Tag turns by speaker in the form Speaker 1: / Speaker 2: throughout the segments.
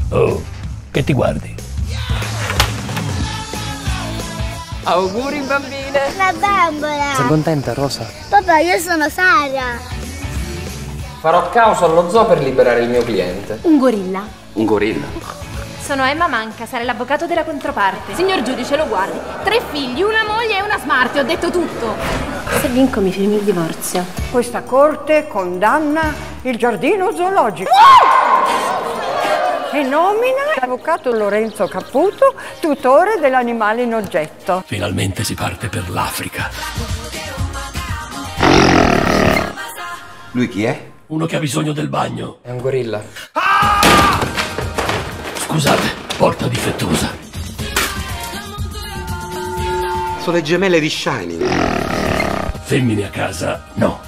Speaker 1: Oh, che ti guardi?
Speaker 2: Auguri bambine!
Speaker 3: La bambola!
Speaker 4: Sei contenta, Rosa?
Speaker 3: Papà, io sono Sara!
Speaker 2: Farò caos allo zoo per liberare il mio cliente.
Speaker 5: Un gorilla.
Speaker 2: Un gorilla?
Speaker 5: Sono Emma Manca, sarei l'avvocato della controparte. Signor giudice, lo guardi. 3 figli, una moglie e una smart, ho detto tutto. Se vinco mi firmi il divorzio.
Speaker 6: Questa corte condanna il giardino zoologico. E nomina l'avvocato Lorenzo Caputo, tutore dell'animale in oggetto.
Speaker 1: Finalmente si parte per l'Africa.
Speaker 7: Lui chi è?
Speaker 1: Uno che ha bisogno del bagno.
Speaker 2: È un gorilla.
Speaker 1: Scusate, porta difettosa.
Speaker 7: Sono le gemelle di Shining.
Speaker 1: Femmine a casa, no.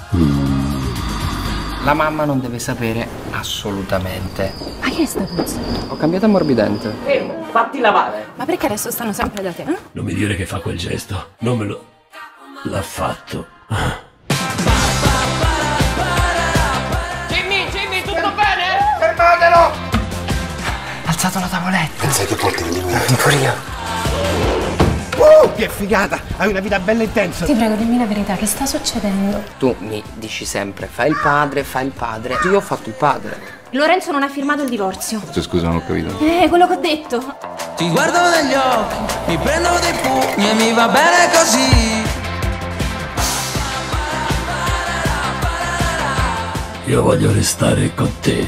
Speaker 2: La mamma non deve sapere assolutamente.
Speaker 5: Ma che è sta puzza?
Speaker 2: Ho cambiato ammorbidente.
Speaker 8: Fermo, fatti lavare.
Speaker 5: Ma perché adesso stanno sempre da te?
Speaker 1: Non mi dire che fa quel gesto. Non me lo... l'ha fatto.
Speaker 8: Jimmy, tutto bene?
Speaker 7: Fermatelo!
Speaker 2: Ha alzato la tavoletta.
Speaker 7: Pensa che porti venimento.
Speaker 2: Pure io.
Speaker 7: Che figata! Hai una vita bella intensa.
Speaker 5: Ti prego, dimmi la verità, che sta succedendo?
Speaker 2: Tu mi dici sempre, fai il padre. Io ho fatto il padre.
Speaker 5: Lorenzo non ha firmato il divorzio.
Speaker 7: Scusa, non ho capito.
Speaker 5: Quello che ho detto.
Speaker 9: Ti guardo negli occhi, mi prendo dei pugni e mi va bene così.
Speaker 1: Io voglio restare con te.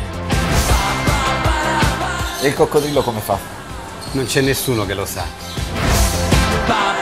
Speaker 7: E il coccodrillo come fa? Non c'è nessuno che lo sa.